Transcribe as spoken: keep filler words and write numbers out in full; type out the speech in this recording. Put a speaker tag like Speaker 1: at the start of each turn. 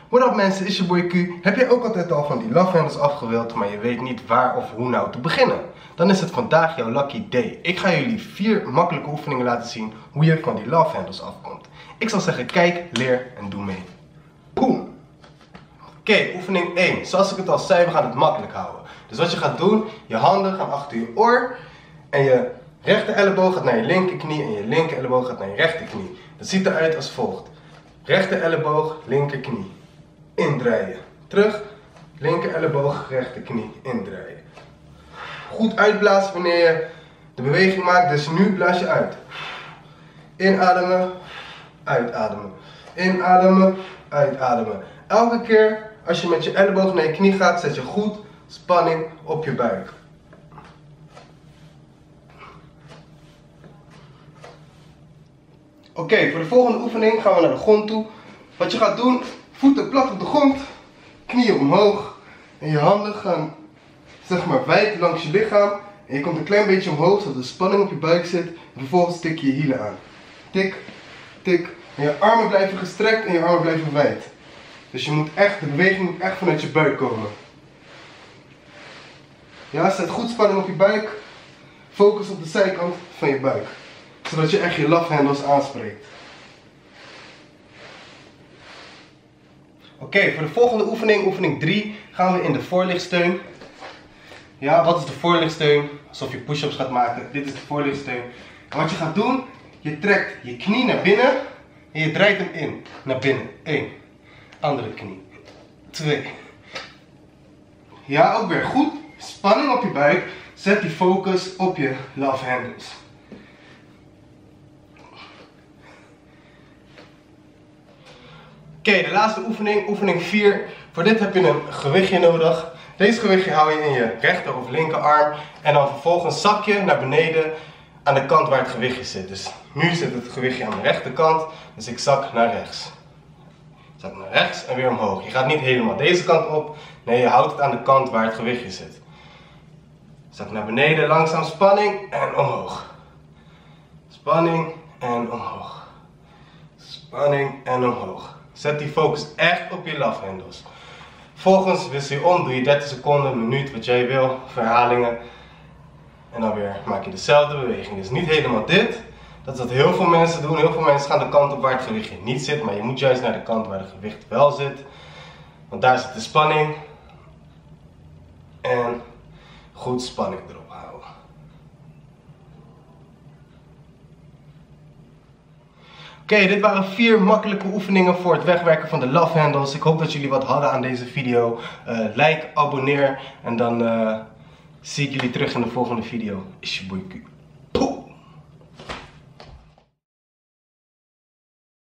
Speaker 1: What up mensen, is je boy Q. Heb jij ook altijd al van die love handles afgewild, maar je weet niet waar of hoe nou te beginnen? Dan is het vandaag jouw lucky day. Ik ga jullie vier makkelijke oefeningen laten zien hoe je van die love handles afkomt. Ik zal zeggen, kijk, leer en doe mee. Boom! Oké, okay, oefening één. Zoals ik het al zei, we gaan het makkelijk houden. Dus wat je gaat doen, je handen gaan achter je oor en je rechter elleboog gaat naar je linkerknie en je linker elleboog gaat naar je rechterknie. Dat ziet eruit als volgt. Rechter elleboog, linkerknie. Indraaien. Terug. Linker elleboog, rechterknie. Indraaien. Goed uitblazen wanneer je de beweging maakt. Dus nu blaas je uit. Inademen. Uitademen. Inademen. Uitademen. Elke keer als je met je elleboog naar je knie gaat, zet je goed spanning op je buik. Oké, okay, voor de volgende oefening gaan we naar de grond toe. Wat je gaat doen, voeten plat op de grond, knieën omhoog en je handen gaan zeg maar wijd langs je lichaam. En je komt een klein beetje omhoog zodat de spanning op je buik zit en vervolgens tik je je hielen aan. Tik, tik en je armen blijven gestrekt en je armen blijven wijd. Dus je moet echt, de beweging moet echt vanuit je buik komen. Ja, zet goed spanning op je buik. Focus op de zijkant van je buik. Zodat je echt je love handles aanspreekt. Oké, okay, voor de volgende oefening, oefening drie, gaan we in de voorlichtsteun. Ja, wat is de voorlichtsteun? Alsof je push-ups gaat maken. Dit is de voorlichtsteun. En wat je gaat doen, je trekt je knie naar binnen en je draait hem in. Naar binnen. één. Andere knie. twee. Ja, ook weer goed. Spanning op je buik. Zet die focus op je love handles. Oké, okay, de laatste oefening, oefening vier. Voor dit heb je een gewichtje nodig. Deze gewichtje hou je in je rechter of linkerarm. En dan vervolgens zak je naar beneden aan de kant waar het gewichtje zit. Dus nu zit het gewichtje aan de rechterkant. Dus ik zak naar rechts. Zak naar rechts en weer omhoog. Je gaat niet helemaal deze kant op. Nee, je houdt het aan de kant waar het gewichtje zit. Zak naar beneden, langzaam spanning en omhoog. Spanning en omhoog. Spanning en omhoog. Zet die focus echt op je love handles. Vervolgens wissel je om, doe je dertig seconden, een minuut, wat jij wil, verhalingen. En dan weer maak je dezelfde beweging. Dus niet helemaal dit. Dat is wat heel veel mensen doen. Heel veel mensen gaan de kant op waar het gewichtje niet zit. Maar je moet juist naar de kant waar het gewicht wel zit. Want daar zit de spanning. En goed spanning erop houden. Oké, okay, dit waren vier makkelijke oefeningen voor het wegwerken van de love handles. Ik hoop dat jullie wat hadden aan deze video. Uh, like, abonneer en dan uh, zie ik jullie terug in de volgende video. Is je boy Q.